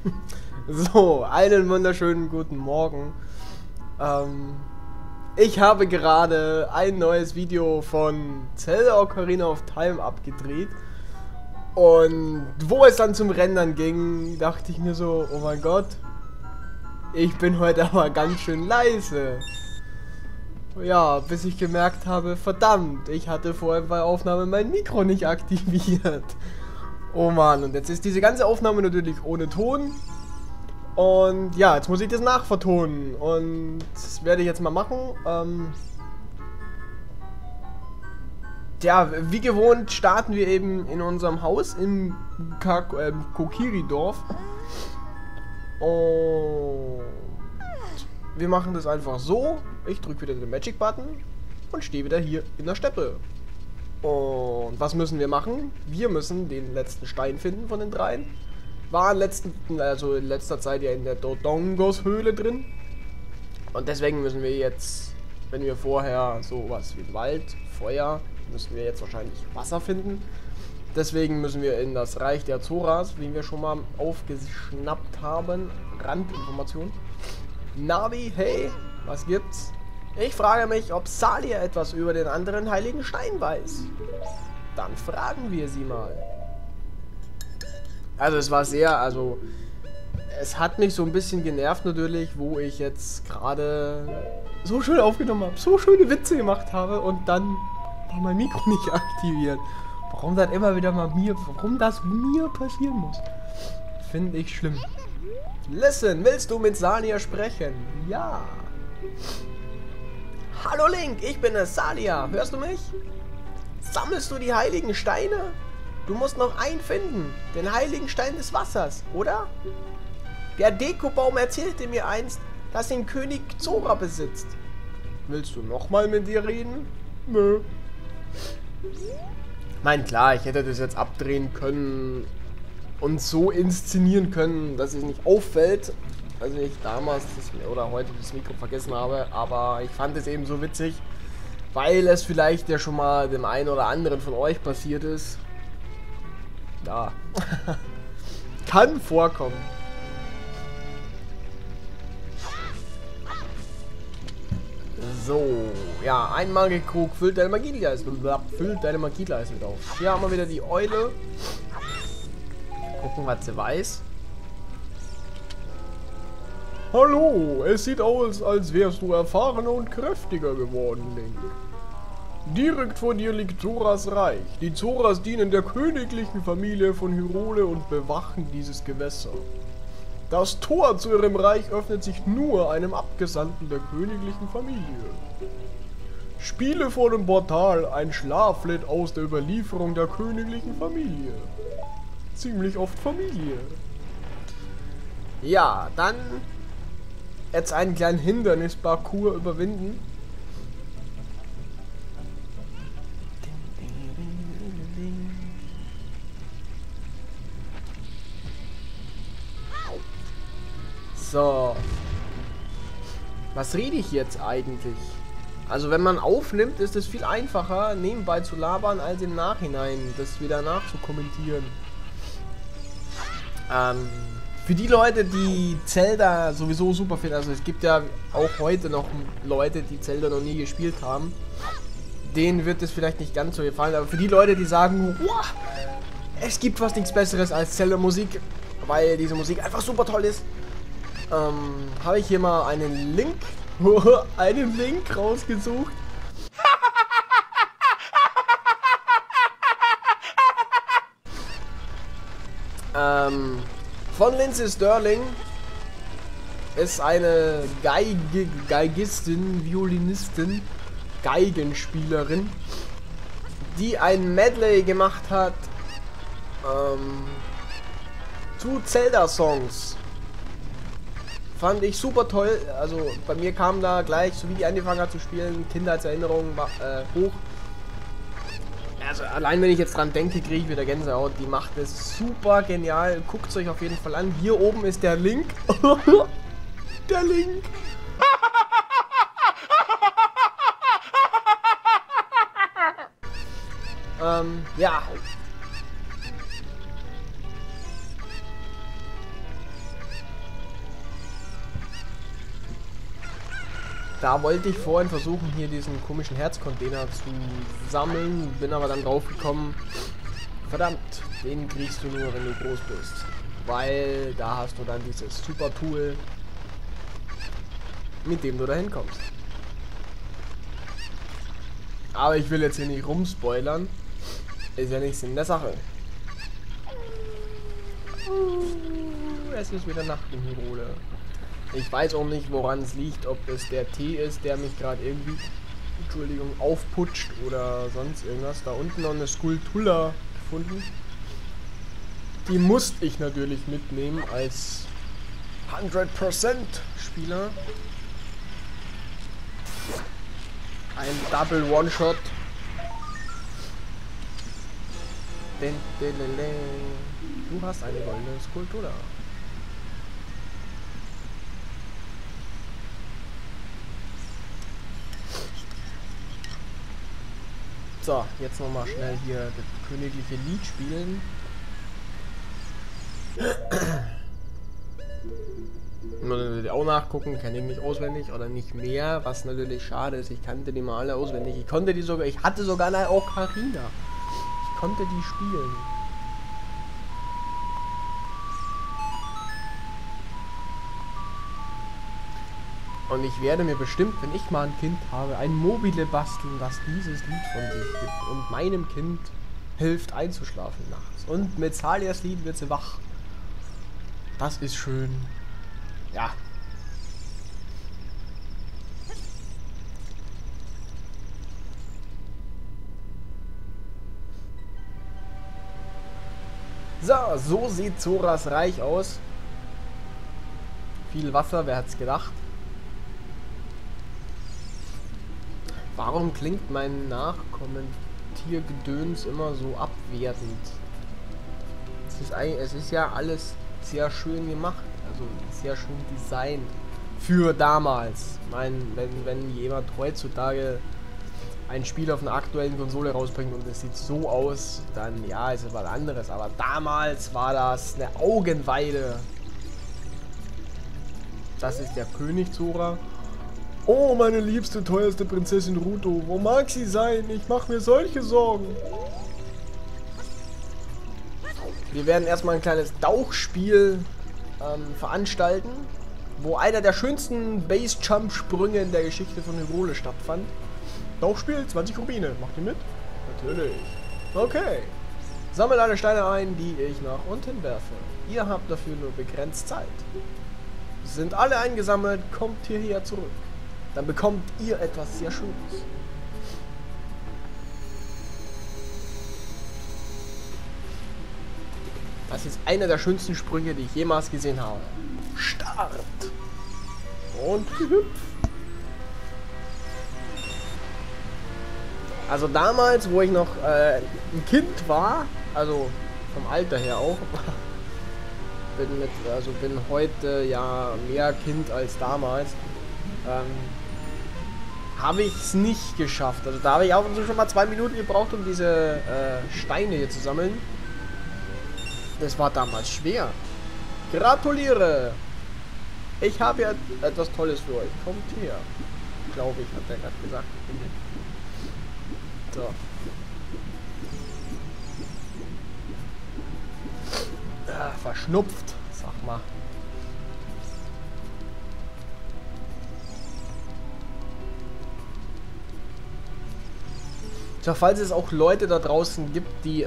So, einen wunderschönen guten Morgen. Ich habe gerade ein neues Video von Zelda Ocarina of Time abgedreht. Und wo es dann zum Rendern ging, dachte ich mir so, oh mein Gott, ich bin heute aber ganz schön leise. Ja, bis ich gemerkt habe, verdammt, ich hatte vorher bei Aufnahme mein Mikro nicht aktiviert. Oh Mann, und jetzt ist diese ganze Aufnahme natürlich ohne Ton. Und ja, jetzt muss ich das nachvertonen. Und das werde ich jetzt mal machen. Ja, wie gewohnt starten wir eben in unserem Haus im Kokiri-Dorf. Und wir machen das einfach so. Ich drücke wieder den Magic-Button und stehe wieder hier in der Steppe. Und was müssen wir machen? Wir müssen den letzten Stein finden von den dreien. War in letzter Zeit ja in der Dodongos-Höhle drin. Und deswegen müssen wir jetzt, wenn wir vorher sowas wie Wald, Feuer, müssen wir jetzt wahrscheinlich Wasser finden. Deswegen müssen wir in das Reich der Zoras, wie wir schon mal aufgeschnappt haben. Randinformation. Navi, hey, was gibt's? Ich frage mich, ob Salia etwas über den anderen heiligen Stein weiß. Dann fragen wir sie mal. Also es war es hat mich so ein bisschen genervt natürlich, wo ich jetzt gerade so schön aufgenommen habe, so schöne Witze gemacht habe und dann war mein Mikro nicht aktiviert. Warum das immer wieder mal warum das mir passieren muss, finde ich schlimm. Listen, willst du mit Salia sprechen? Ja. Hallo Link, ich bin es, Salia. Hörst du mich? Sammelst du die heiligen Steine? Du musst noch einen finden, den heiligen Stein des Wassers, oder? Der Dekobaum erzählte mir einst, dass ihn König Zora besitzt. Willst du nochmal mit dir reden? Nö. Mein klar, ich hätte das jetzt abdrehen können und so inszenieren können, dass es nicht auffällt, als ich damals oder heute das Mikro vergessen habe, aber ich fand es eben so witzig, weil es vielleicht ja schon mal dem einen oder anderen von euch passiert ist. Ja, kann vorkommen. So, ja, ein Magiekrug füllt deine Magieleiste mit auf. Hier haben wir wieder die Eule. Gucken, was sie weiß. Hallo, es sieht aus, als wärst du erfahrener und kräftiger geworden, Link. Direkt vor dir liegt Zoras Reich. Die Zoras dienen der königlichen Familie von Hyrule und bewachen dieses Gewässer. Das Tor zu ihrem Reich öffnet sich nur einem Abgesandten der königlichen Familie. Spiele vor dem Portal ein Schlaflied aus der Überlieferung der königlichen Familie. Ziemlich oft Familie. Ja, dann jetzt einen kleinen Hindernisparcours überwinden. So. Was rede ich jetzt eigentlich? Also wenn man aufnimmt, ist es viel einfacher, nebenbei zu labern, als im Nachhinein das wieder nachzukommentieren. Für die Leute, die Zelda sowieso super finden, also es gibt ja auch heute noch Leute, die Zelda noch nie gespielt haben, denen wird es vielleicht nicht ganz so gefallen, aber für die Leute, die sagen, wow, es gibt fast nichts Besseres als Zelda-Musik, weil diese Musik einfach super toll ist, habe ich hier mal einen Link rausgesucht. Von Lindsey Sterling. Ist eine Geigistin, Violinistin, Geigenspielerin, die ein Medley gemacht hat zu Zelda-Songs. Fand ich super toll. Also bei mir kam da gleich, so wie die angefangen hat zu spielen, Kindheitserinnerungen hoch. Also allein wenn ich jetzt dran denke, kriege ich wieder Gänsehaut. Die macht es super genial. Guckt es euch auf jeden Fall an. Hier oben ist der Link. Der Link. Ja. Da wollte ich vorhin versuchen, hier diesen komischen Herzcontainer zu sammeln, bin aber dann drauf gekommen, verdammt, den kriegst du nur, wenn du groß bist. Weil da hast du dann dieses super Tool, mit dem du dahin kommst. Aber ich will jetzt hier nicht rumspoilern. Ist ja nichts in der Sache. Es ist wieder Nacht in Hyrule. Ich weiß auch nicht, woran es liegt, ob es der Tee ist, der mich gerade irgendwie, Entschuldigung, aufputscht oder sonst irgendwas. Da unten noch eine Skulltula gefunden. Die musste ich natürlich mitnehmen als 100% Spieler. Ein Double One-Shot. Du hast eine goldene Skulptur. So, jetzt nochmal schnell hier das königliche Lied spielen. Muss natürlich auch nachgucken, kenne ich nicht auswendig oder nicht mehr, was natürlich schade ist. Ich kannte die mal alle auswendig. Ich konnte die sogar, ich hatte sogar eine Ocarina. Ich konnte die spielen. Und ich werde mir bestimmt, wenn ich mal ein Kind habe, ein Mobile basteln, das dieses Lied von sich gibt und meinem Kind hilft einzuschlafen nachts. Und mit Salias Lied wird sie wach. Das ist schön. Ja. So sieht Zoras Reich aus. Viel Wasser, wer hat's gedacht? Warum klingt mein Nachkommentiergedöns immer so abwertend? Es ist ja alles sehr schön gemacht, also sehr schön designt für damals. Ich meine, wenn jemand heutzutage ein Spiel auf einer aktuellen Konsole rausbringt und es sieht so aus, dann ja, ist es was anderes. Aber damals war das eine Augenweide. Das ist der König Zora. Oh, meine liebste, teuerste Prinzessin Ruto. Wo mag sie sein? Ich mache mir solche Sorgen. Wir werden erstmal ein kleines Tauchspiel veranstalten, wo einer der schönsten Base-Jump-Sprünge in der Geschichte von Hyrule stattfand. Tauchspiel, 20 Rubine. Macht ihr mit? Natürlich. Okay. Sammelt alle Steine ein, die ich nach unten werfe. Ihr habt dafür nur begrenzt Zeit. Sind alle eingesammelt, kommt hierher zurück. Dann bekommt ihr etwas sehr Schönes. Das ist einer der schönsten Sprünge, die ich jemals gesehen habe. Start! Und hüpf! Also damals, wo ich noch ein Kind war, also vom Alter her auch, bin heute ja mehr Kind als damals, habe ich es nicht geschafft. Also da habe ich auch schon mal 2 Minuten gebraucht, um diese Steine hier zu sammeln. Das war damals schwer. Gratuliere! Ich habe ja etwas Tolles für euch. Kommt her. Glaube ich, hat er gerade gesagt. So. Verschnupft, sag mal. So, falls es auch Leute da draußen gibt, die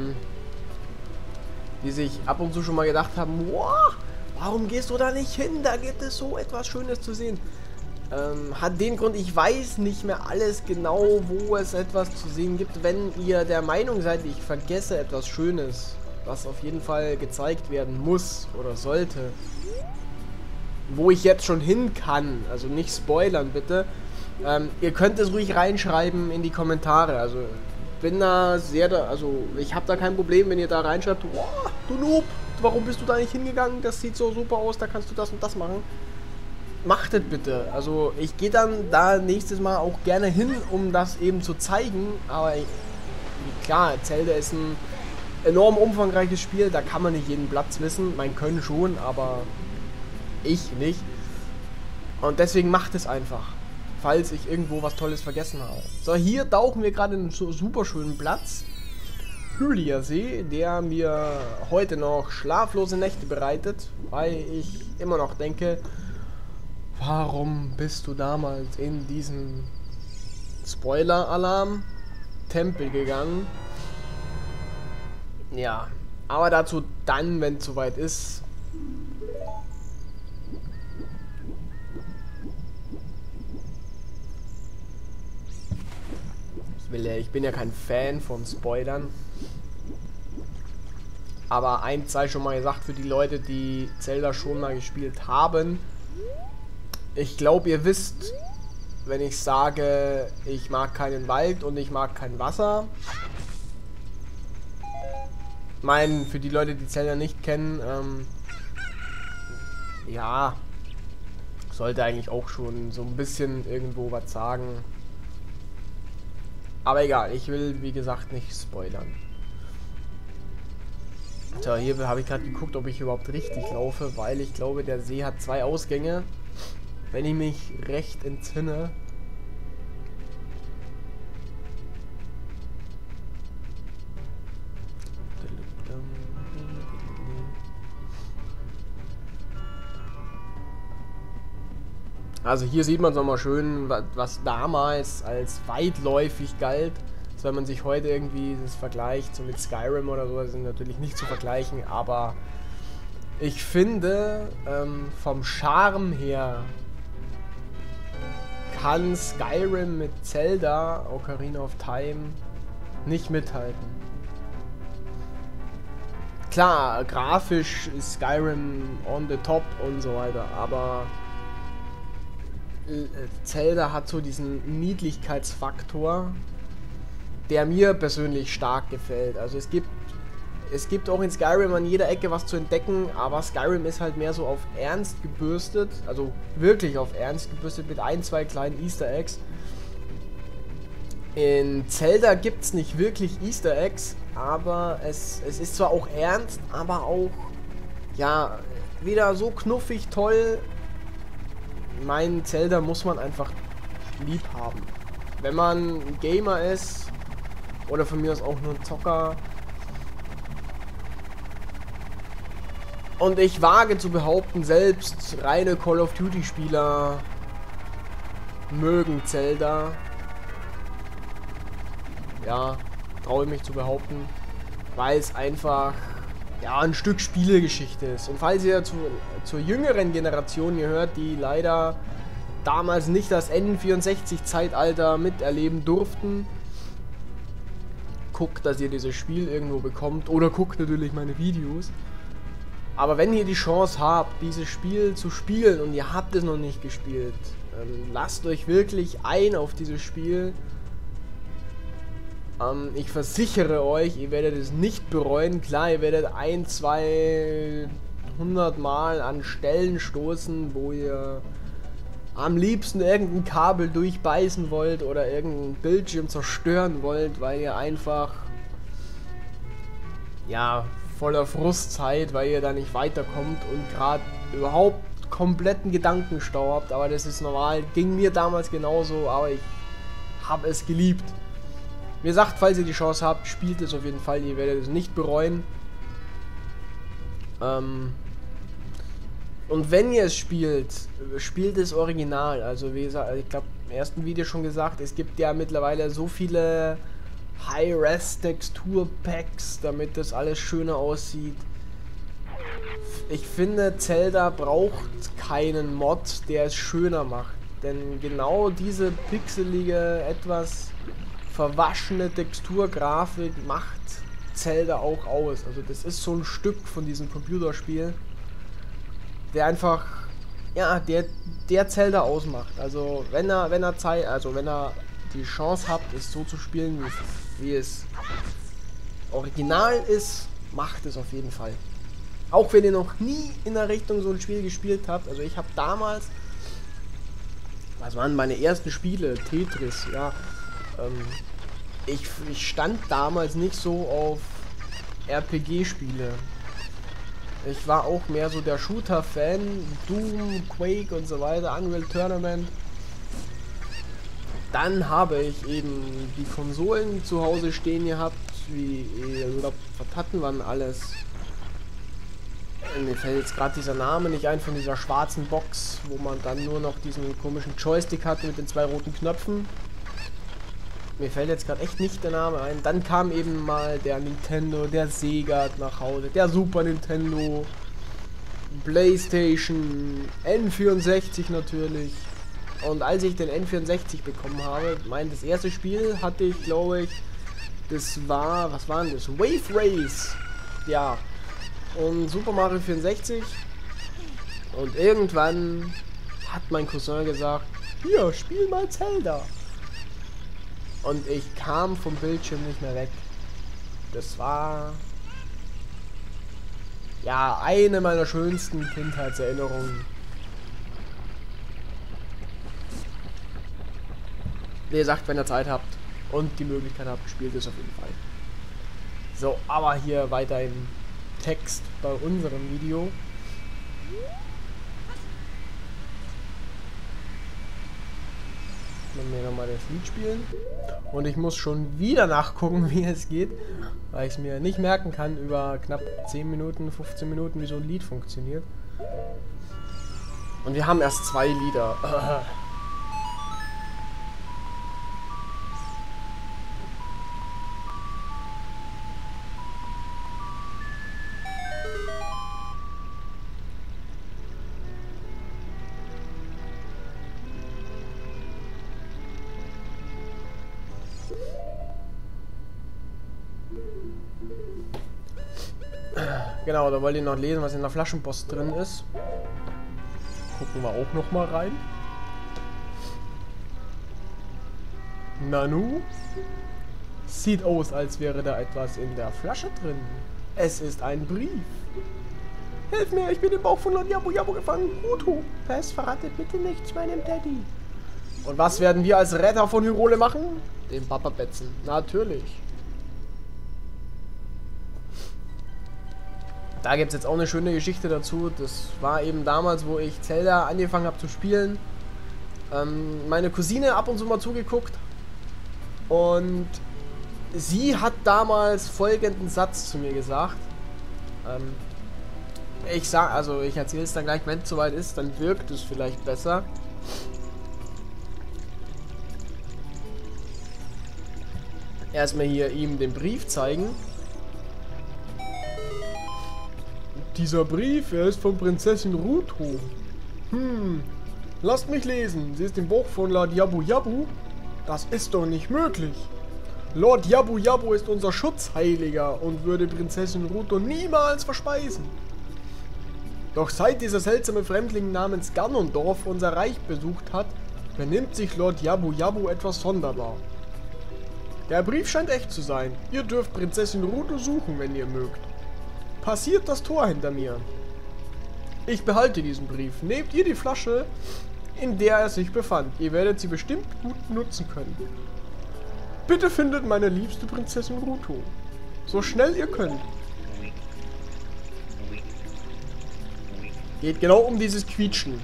sich ab und zu schon mal gedacht haben, wow, warum gehst du da nicht hin? Da gibt es so etwas Schönes zu sehen. Hat den Grund, ich weiß nicht mehr alles genau, wo es etwas zu sehen gibt. Wenn ihr der Meinung seid, ich vergesse etwas Schönes, was auf jeden Fall gezeigt werden muss oder sollte, wo ich jetzt schon hin kann, also nicht spoilern bitte, ihr könnt es ruhig reinschreiben in die Kommentare. Also bin da sehr, also ich habe da kein Problem, wenn ihr da reinschreibt, wow, du Noob, warum bist du da nicht hingegangen? Das sieht so super aus, da kannst du das und das machen. Macht es bitte. Also ich gehe dann da nächstes Mal auch gerne hin, um das eben zu zeigen. Aber klar, Zelda ist ein enorm umfangreiches Spiel, da kann man nicht jeden Platz wissen. Man können schon, aber ich nicht. Und deswegen macht es einfach. falls ich irgendwo was Tolles vergessen habe. So, hier tauchen wir gerade in einen super schönen Platz. Hylia See, der mir heute noch schlaflose Nächte bereitet, weil ich immer noch denke, warum bist du damals in diesen Spoiler-Alarm-Tempel gegangen? Ja, aber dazu dann, wenn es soweit ist. Ich bin ja kein Fan von Spoilern. Aber eins sei schon mal gesagt für die Leute, die Zelda schon mal gespielt haben. Ich glaube, ihr wisst, wenn ich sage, ich mag keinen Wald und ich mag kein Wasser. Ich meine, für die Leute, die Zelda nicht kennen, ja, sollte eigentlich auch schon so ein bisschen irgendwo was sagen. Aber egal, ich will, wie gesagt, nicht spoilern. So, hier habe ich gerade geguckt, ob ich überhaupt richtig laufe, weil ich glaube, der See hat 2 Ausgänge. Wenn ich mich recht entsinne. Also hier sieht man es nochmal schön, was damals als weitläufig galt. Also wenn man sich heute irgendwie das vergleicht, so mit Skyrim oder so, das sind natürlich nicht zu vergleichen, aber ich finde, vom Charme her kann Skyrim mit Zelda, Ocarina of Time, nicht mithalten. Klar, grafisch ist Skyrim on the top und so weiter, aber Zelda hat so diesen Niedlichkeitsfaktor, der mir persönlich stark gefällt. Also es gibt auch in Skyrim an jeder Ecke was zu entdecken, aber Skyrim ist halt mehr so auf Ernst gebürstet, also wirklich auf Ernst gebürstet mit 1, 2 kleinen Easter Eggs. In Zelda gibt es nicht wirklich Easter Eggs, aber es ist zwar auch ernst, aber auch, ja, wieder so knuffig toll. Mein Zelda muss man einfach lieb haben. Wenn man ein Gamer ist, oder von mir aus auch nur ein Zocker. Und ich wage zu behaupten, selbst reine Call of Duty Spieler mögen Zelda. Ja, traue ich mich zu behaupten. Weil es einfach, ja, ein Stück Spielegeschichte ist. Und falls ihr zur jüngeren Generation gehört, die leider damals nicht das N64-Zeitalter miterleben durften, guckt, dass ihr dieses Spiel irgendwo bekommt. Oder guckt natürlich meine Videos. Aber wenn ihr die Chance habt, dieses Spiel zu spielen und ihr habt es noch nicht gespielt, lasst euch wirklich ein auf dieses Spiel. Ich versichere euch, ihr werdet es nicht bereuen. Klar, ihr werdet 100, 200 Mal an Stellen stoßen, wo ihr am liebsten irgendein Kabel durchbeißen wollt oder irgendeinen Bildschirm zerstören wollt, weil ihr einfach, ja, voller Frust seid, weil ihr da nicht weiterkommt und gerade überhaupt kompletten Gedankenstau habt. Aber das ist normal, ging mir damals genauso, aber ich habe es geliebt. Wie gesagt, falls ihr die Chance habt, spielt es auf jeden Fall, ihr werdet es nicht bereuen. Und wenn ihr es spielt, spielt es original. Also wie gesagt, ich glaube im ersten Video schon gesagt, es gibt ja mittlerweile so viele High-Res-Textur-Packs, damit das alles schöner aussieht. Ich finde, Zelda braucht keinen Mod, der es schöner macht. Denn genau diese pixelige, etwas verwaschene Texturgrafik macht Zelda auch aus. Also das ist so ein Stück von diesem Computerspiel, der einfach, ja, der Zelda ausmacht. Also wenn er die Chance habt, es so zu spielen, wie es original ist, macht es auf jeden Fall. Auch wenn ihr noch nie in der Richtung so ein Spiel gespielt habt. Also ich habe damals, was waren meine ersten Spiele? Tetris, ja. Ich stand damals nicht so auf RPG-Spiele. Ich war auch mehr so der Shooter-Fan, Doom, Quake und so weiter, Unreal Tournament. Dann habe ich eben die Konsolen zu Hause stehen gehabt, wie, was hatten wir denn alles? Mir fällt jetzt gerade dieser Name nicht ein, von dieser schwarzen Box, wo man dann nur noch diesen komischen Joystick hat mit den 2 roten Knöpfen. Mir fällt jetzt gerade echt nicht der Name ein. Dann kam eben mal der Nintendo, der Sega nach Hause, der Super Nintendo, PlayStation, N64 natürlich. Und als ich den N64 bekommen habe, das erste Spiel hatte ich, glaube ich, das war, was war denn das? Wave Race. Ja. Und Super Mario 64. Und irgendwann hat mein Cousin gesagt, hier, spiel mal Zelda. Und ich kam vom Bildschirm nicht mehr weg. Das war ja eine meiner schönsten Kindheitserinnerungen. Wie gesagt, wenn ihr Zeit habt und die Möglichkeit habt, spielt es auf jeden Fall. So, aber hier weiter im Text bei unserem Video. Wenn wir nochmal das Lied spielen. Und ich muss schon wieder nachgucken, wie es geht, weil ich es mir nicht merken kann über knapp 10 Minuten, 15 Minuten, wie so ein Lied funktioniert. Und wir haben erst 2 Lieder. Genau, da wollt ihr noch lesen, was in der Flaschenpost drin ist. Gucken wir auch noch mal rein. Nanu? Sieht aus, als wäre da etwas in der Flasche drin. Es ist ein Brief. Hilf mir, ich bin im Bauch von Lord Jabu Jabu gefangen. Ruto, Pest, verrate bitte nichts meinem Daddy. Und was werden wir als Retter von Hyrule machen? Den Papa betzen. Natürlich. Da gibt es jetzt auch eine schöne Geschichte dazu. Das war eben damals, wo ich Zelda angefangen habe zu spielen. Meine Cousine ab und zu mal zugeguckt. Und sie hat damals folgenden Satz zu mir gesagt. Ich erzähle es dann gleich, wenn es soweit ist, dann wirkt es vielleicht besser. Erstmal hier ihm den Brief zeigen. Dieser Brief, er ist von Prinzessin Ruto. Lasst mich lesen. Sie ist im Buch von Lord Jabu Jabu. Das ist doch nicht möglich. Lord Jabu Jabu ist unser Schutzheiliger und würde Prinzessin Ruto niemals verspeisen. Doch seit dieser seltsame Fremdling namens Ganondorf unser Reich besucht hat, benimmt sich Lord Jabu Jabu etwas sonderbar. Der Brief scheint echt zu sein. Ihr dürft Prinzessin Ruto suchen, wenn ihr mögt. Passiert das Tor hinter mir. Ich behalte diesen Brief. Nehmt ihr die Flasche, in der er sich befand. Ihr werdet sie bestimmt gut nutzen können. Bitte findet meine liebste Prinzessin Ruto. So schnell ihr könnt. Geht genau um dieses Quietschen.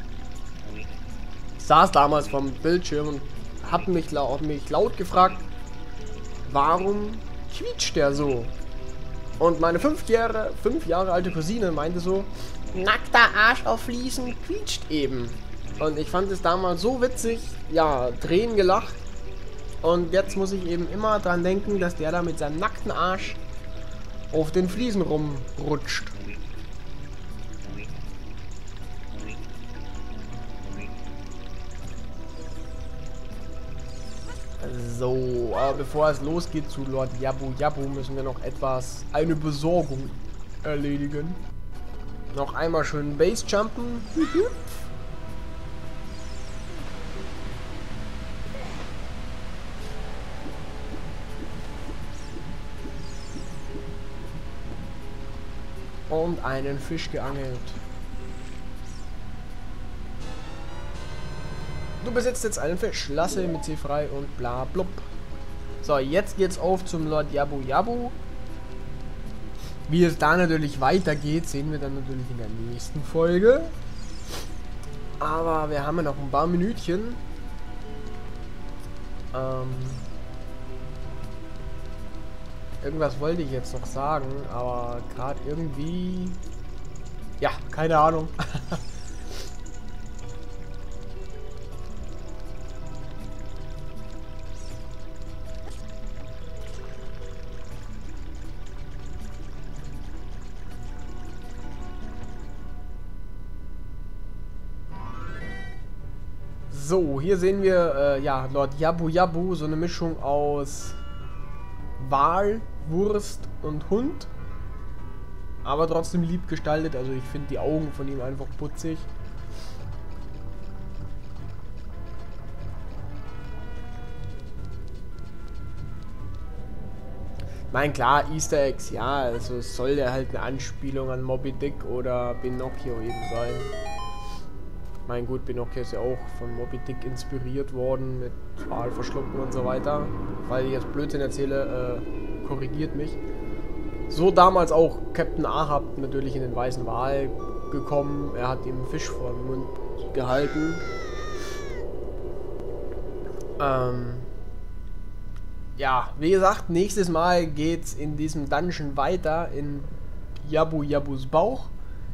Ich saß damals vom Bildschirm und habe mich laut gefragt, warum quietscht der so? Und meine 5 Jahre alte Cousine meinte so, nackter Arsch auf Fliesen quietscht eben. Und ich fand es damals so witzig, ja, Tränen gelacht. Und jetzt muss ich eben immer dran denken, dass der da mit seinem nackten Arsch auf den Fliesen rumrutscht. So, aber bevor es losgeht zu Lord Jabu Jabu, müssen wir noch eine Besorgung erledigen. Noch einmal schön Base-Jumpen. Und einen Fisch geangelt. Du besitzt jetzt einen Fisch. Lasse mit sie frei und bla blub. So, jetzt geht's auf zum Lord Jabu Jabu. Wie es da natürlich weitergeht, sehen wir dann natürlich in der nächsten Folge. Aber wir haben ja noch ein paar Minütchen. Irgendwas wollte ich jetzt noch sagen, aber gerade irgendwie... Ja, keine Ahnung. So, hier sehen wir, ja, Lord Jabu Jabu, so eine Mischung aus Wal, Wurst und Hund. Aber trotzdem lieb gestaltet, also ich finde die Augen von ihm einfach putzig. Nein, klar, Easter Eggs, ja, also es soll ja halt eine Anspielung an Moby Dick oder Pinocchio eben sein. Mein gut, Pinocchio ist ja auch von Moby Dick inspiriert worden mit Wal verschlucken und so weiter. Weil ich jetzt Blödsinn erzähle, korrigiert mich. So damals auch Captain Ahab natürlich in den weißen Wal gekommen. Er hat ihm einen Fisch vor den Mund gehalten. Ja, wie gesagt, nächstes Mal geht's in diesem Dungeon weiter in Jabu Jabus Bauch.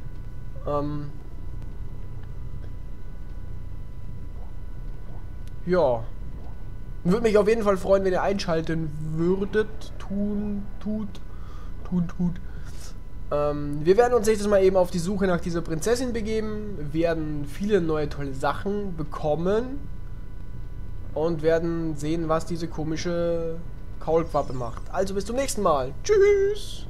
Ja. Würde mich auf jeden Fall freuen, wenn ihr einschalten würdet. Tut. Wir werden uns nächstes Mal eben auf die Suche nach dieser Prinzessin begeben, werden viele neue tolle Sachen bekommen und werden sehen, was diese komische Kaulquappe macht. Also bis zum nächsten Mal. Tschüss!